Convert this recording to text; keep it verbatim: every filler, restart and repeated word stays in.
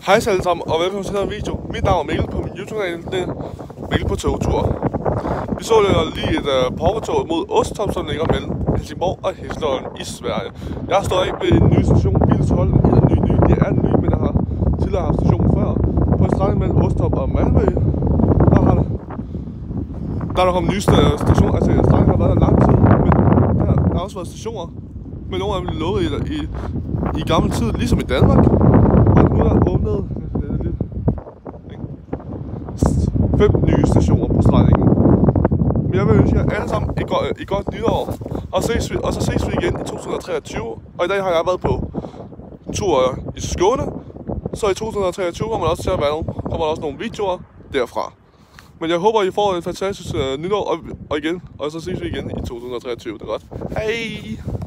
Hej alle sammen, og velkommen til den video. Mit navn er Mikkel på min YouTube-kanal, det er Mikkel på togtur. Vi så lige et uh, påketog mod Ostorp, som ligger mellem Helsingborg og Hässleholm i Sverige. Jeg står af ved en ny station, Bildsholm, eller ny, ny, det er en ny, men jeg har tidligere haft stationen før. På en strækning mellem Ostorp og Malmø, der har der, der er der kommet nye stationer, altså strækningen har været der lang tid, men der, der har også været stationer, men nogle af dem blev lovet i, i, i gammel tid, ligesom i Danmark. Nu er der åbnet fem nye stationer på strækningen. Men jeg vil ønske jer alle sammen et godt, et godt nytår, og, ses vi, og så ses vi igen i to tusind og treogtyve. Og i dag har jeg været på en tur i Skåne, så i to tusind og treogtyve kommer der også til at være kommer der også nogle videoer derfra. Men jeg håber, I får en fantastisk uh, nytår, og, og igen, og så ses vi igen i to tusind og treogtyve. Det er godt. Hej!